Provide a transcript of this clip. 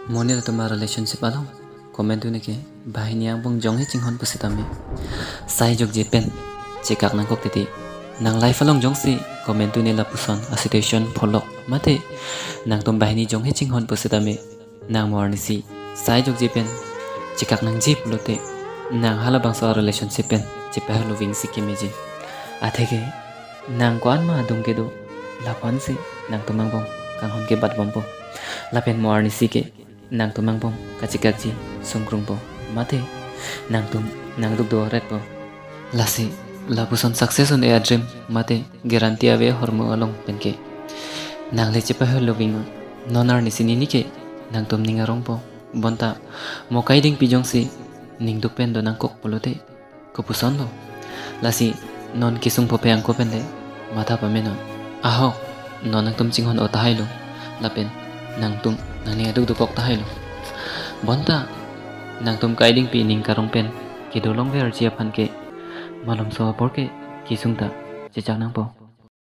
Moni tuma relationship along comment tu ke bahini ang bong jong he chinghon pusitami sai jog je pen chekak nang kok titi nang life along jong si comment tu ne la puson a situation follow mate nang tum bahini jong he chinghon pusitami nang morni si sai jog je pen chekak nang ji pulote nang hala bang so relationship pen chepa loving si kemeji athege nang kwan ma dum ke do lapan si nang tumang bong kang hon ke bat bompo lapen morni si ke nang tumang bong kachikaji sungkrung po mate nang duk do ret po lasi lapuson success on a dream mate guarantee ave hormo along penke nang le chepa ho loving nonar ni sinini ke nang tum ningarong po bonta mokai ding pijong si ning duk pen do nang kok polote ko puson do lasi non kisung po peang ko penle mata pa menon aho non nang tum chinghon o tahailo lapen nang tum nani aduk dukok tahailo bonta nang tum kaiding pi ning karong pen ki dolong ver chia phan ke malom so por ke kisung ta chechak nang po